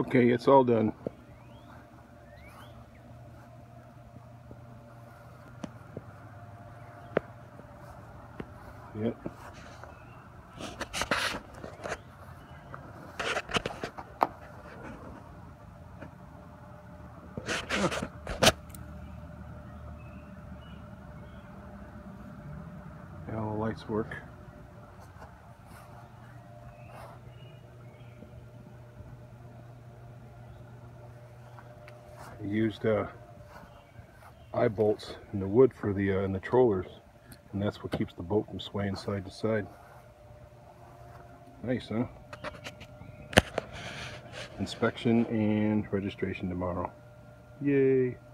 Okay, it's all done. Yep. Yeah, all the lights work. I used eye bolts in the wood for the in the trollers, and that's what keeps the boat from swaying side to side. Nice, huh? Inspection and registration tomorrow. Yay!